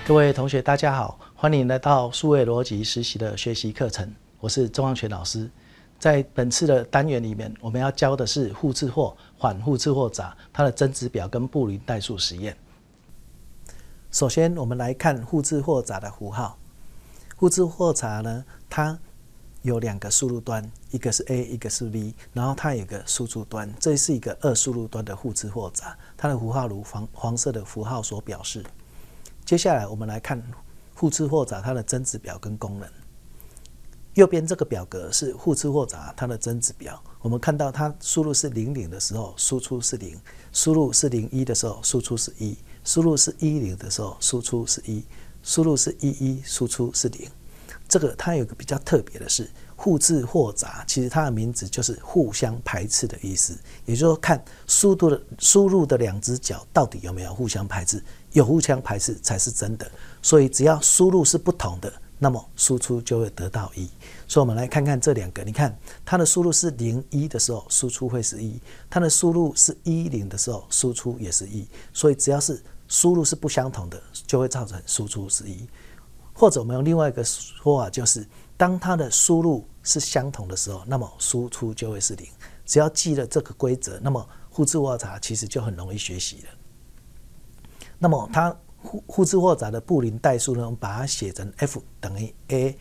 各位同学，大家好，欢迎来到数位逻辑实习的学习课程。我是钟旺全老师。在本次的单元里面，我们要教的是互斥或反互斥或闸它的增值表跟布林代数实验。首先，我们来看互斥或闸的符号。互斥或闸呢，它有两个输入端，一个是 A， 一个是 B， 然后它有一个输出端，这是一个二输入端的互斥或闸，它的符号如黄色的符号所表示。接下来我们来看互斥或闸它的增值表跟功能。右边这个表格是互斥或闸它的增值表，我们看到它输入是00的时候，输出是0；输入是01的时候，输出是1；输入是10的时候，输出是1；输入是11，输出是0。这个它有一个比较特别的是，互斥或闸其实它的名字就是互相排斥的意思，也就是说看输入的两只角到底有没有互相排斥，有互相排斥才是真的。所以只要输入是不同的，那么输出就会得到1。所以我们来看看这两个，你看它的输入是01的时候，输出会是1；它的输入是10的时候，输出也是1。所以只要是输入是不相同的，就会造成输出是1。或者我们用另外一个说法，就是当它的输入是相同的时候，那么输出就会是0。只要记了这个规则，那么互斥或闸其实就很容易学习了。那么它互斥或闸的布林代数呢，我们把它写成 F 等于 A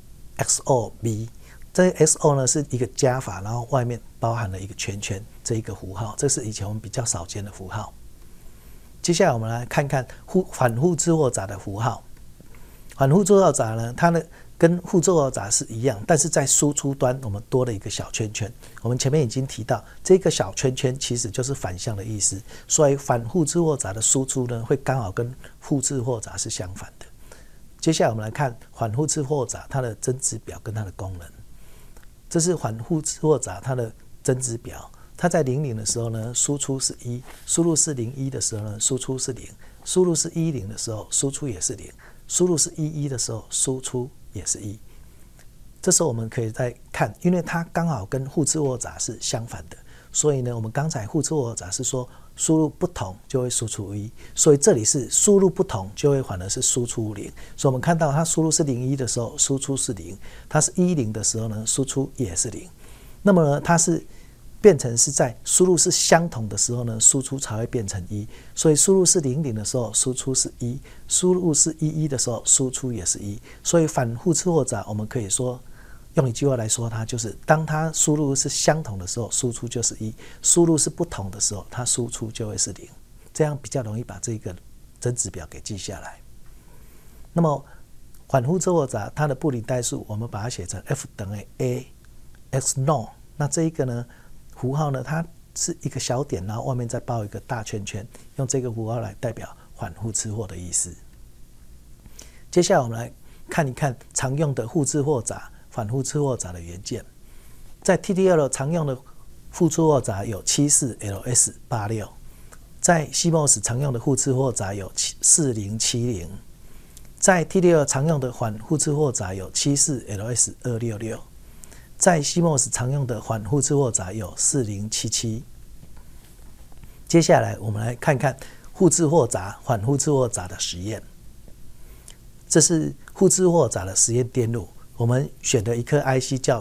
XO B。这个 XO 呢是一个加法，然后外面包含了一个圈圈，这一个符号，这是以前我们比较少见的符号。接下来我们来看看反互斥或闸的符号。反互斥或闸呢，它呢跟互斥或闸是一样，但是在输出端我们多了一个小圈圈。我们前面已经提到，这个小圈圈其实就是反向的意思，所以反互斥或闸的输出呢，会刚好跟互斥或闸是相反的。接下来我们来看反互斥或闸它的增值表跟它的功能。这是反互斥或闸它的增值表，它在00的时候呢，输出是1；输入是01的时候呢，输出是0；输入是10的时候，输出也是0；输入是11的时候，输出也是1。这时候我们可以再看，因为它刚好跟互斥或闸是相反的，所以呢，我们刚才互斥或闸是说输入不同就会输出1，所以这里是输入不同就会反而是输出0。所以我们看到它输入是01的时候，输出是0；它是10的时候呢，输出也是0。那么呢，它是变成是在输入是相同的时候呢，输出才会变成1。所以输入是00的时候，输出是1；输入是11的时候，输出也是1。所以反互斥或闸，我们可以说用一句话来说它，就是当它输入是相同的时候，输出就是1；输入是不同的时候，它输出就会是0。这样比较容易把这个增值表给记下来。那么反互斥或闸它的布林代数，我们把它写成 F 等于 A XO。那这一个呢，符号呢，它是一个小点，然后外面再包一个大圈圈，用这个符号来代表反互斥或的意思。接下来我们来看一看常用的互斥或闸、反互斥或闸的元件。在 TTL 常用的互斥或闸有74LS86，在 CMOS 常用的互斥或闸有4070，在 TTL 常用的反互斥或闸有74LS266。在 CMOS 常用的反互斥或闸有4077。接下来我们来看看互斥或闸、反互斥或闸的实验。这是互斥或闸的实验电路，我们选的一颗 IC 叫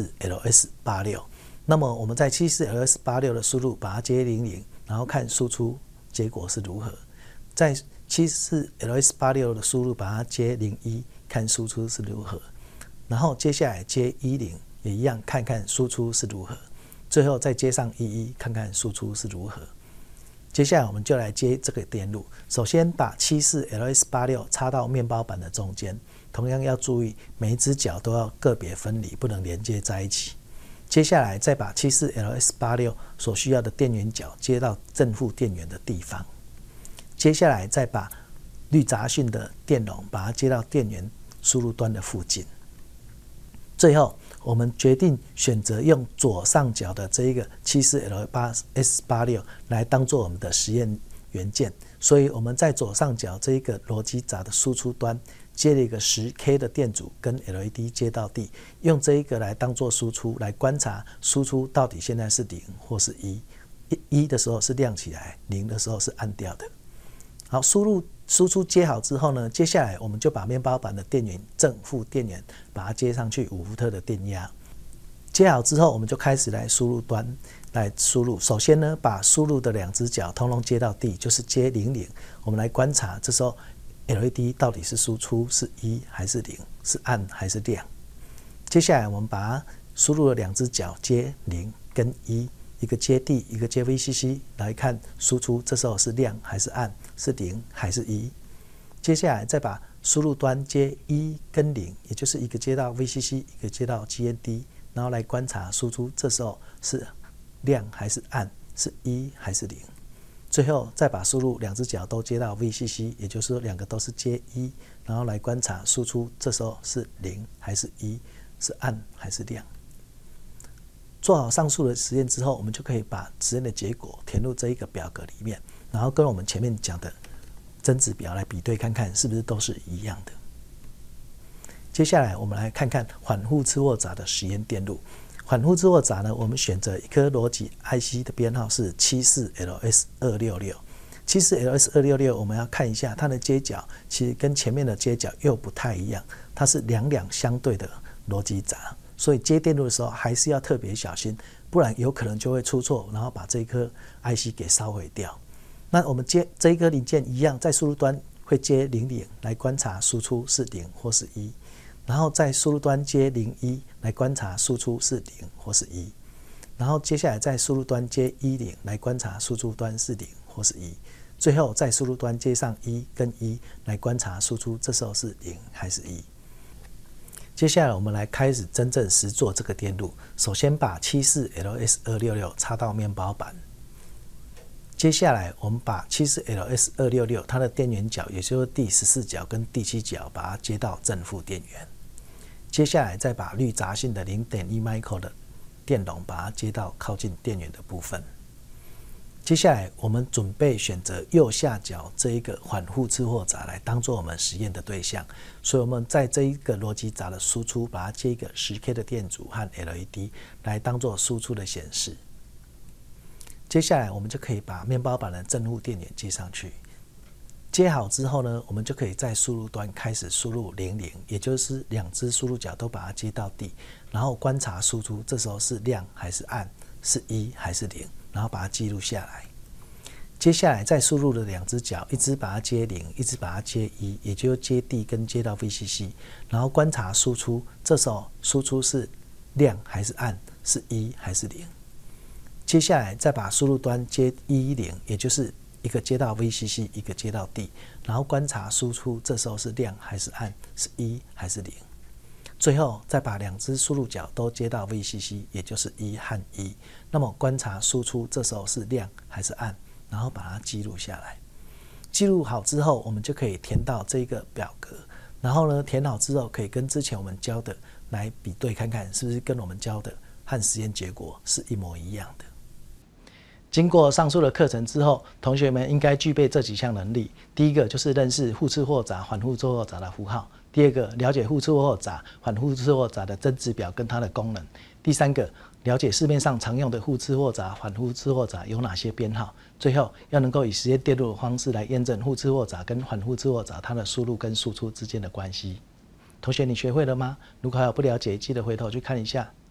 74LS86。那么我们在 74LS86 的输入把它接00，然后看输出结果是如何。在 74LS86 的输入把它接01，看输出是如何。然后接下来接10。也一样，看看输出是如何，最后再接上11，看看输出是如何。接下来我们就来接这个电路，首先把 74LS86 插到面包板的中间，同样要注意每一只角都要个别分离，不能连接在一起。接下来再把 74LS86 所需要的电源角接到正负电源的地方。接下来再把滤杂讯的电容把它接到电源输入端的附近。最后我们决定选择用左上角的这一个 74LS86 来当做我们的实验元件，所以我们在左上角这一个逻辑闸的输出端接了一个10K 的电阻跟 LED 接到地，用这一个来当做输出，来观察输出到底现在是0或是1，1的时候是亮起来，0的时候是暗掉的。 好，输出接好之后呢，接下来我们就把面包板的电源正负电源把它接上去5伏特的电压。接好之后，我们就开始来输入端来输入。首先呢，把输入的2只角通通接到地，就是接00。我们来观察，这时候 LED 到底是输出是1还是0，是暗还是亮。接下来我们把输入的2只角接0跟1，一个接地，一个接 VCC 来看输出，这时候是亮还是暗，是0还是1。接下来再把输入端接1跟0，也就是一个接到 VCC， 一个接到 GND。然后来观察输出，这时候是亮还是暗，是1还是0。最后再把输入2只角都接到 VCC， 也就是说2个都是接1，然后来观察输出，这时候是0还是1，是暗还是亮。做好上述的实验之后，我们就可以把实验的结果填入这一个表格里面，然后跟我们前面讲的增值表来比对看看是不是都是一样的。接下来我们来看看缓复次货闸的实验电路。缓复次货闸呢，我们选择一颗逻辑 IC 的编号是 74LS266。74LS266，我们要看一下它的接角，其实跟前面的接角又不太一样，它是两相对的逻辑闸，所以接电路的时候还是要特别小心，不然有可能就会出错，然后把这一颗 IC 给烧毁掉。那我们接这一颗零件一样，在输入端会接00来观察输出是0或是1。然后在输入端接01来观察输出是0或是1，然后接下来在输入端接10来观察输出端是0或是1，最后在输入端接上1跟1来观察输出，这时候是0还是1。接下来我们来开始真正实做这个电路。首先把 74LS266 插到面包板，接下来我们把 74LS266 它的电源角，也就是第14角跟第7角，把它接到正负电源。接下来再把滤杂性的 0.1 micro 的电容把它接到靠近电源的部分。接下来我们准备选择右下角这一个缓复次货闸来当做我们实验的对象，所以我们在这一个逻辑闸的输出把它接一个10K 的电阻和 LED 来当做输出的显示。接下来我们就可以把面包板的正负电源接上去。接好之后呢，我们就可以在输入端开始输入00，也就是2只输入角都把它接到地，然后观察输出，这时候是亮还是暗，是1还是0，然后把它记录下来。接下来再输入的2只角，一只把它接0，一只把它接1，也就是接地跟接到 VCC， 然后观察输出，这时候输出是亮还是暗，是1还是0。接下来再把输入端接110，也就是一个接到 VCC， 一个接到地，然后观察输出，这时候是亮还是暗，是1还是0。最后再把2只输入角都接到 VCC， 也就是1和1，那么观察输出，这时候是亮还是暗，然后把它记录下来。记录好之后，我们就可以填到这个表格，然后呢，填好之后可以跟之前我们教的来比对看看，是不是跟我们教的和实验结果是一模一样的。经过上述的课程之后，同学们应该具备这几项能力。第一个就是认识复次货闸、缓复次货闸的符号；第二个，了解复次货闸、缓复次货闸的增值表跟它的功能；第三个，了解市面上常用的复次货闸、缓复次货闸有哪些编号；最后，要能够以实验电路的方式来验证复次货闸跟缓复次货闸它的输入跟输出之间的关系。同学，你学会了吗？如果还有不了解，记得回头去看一下。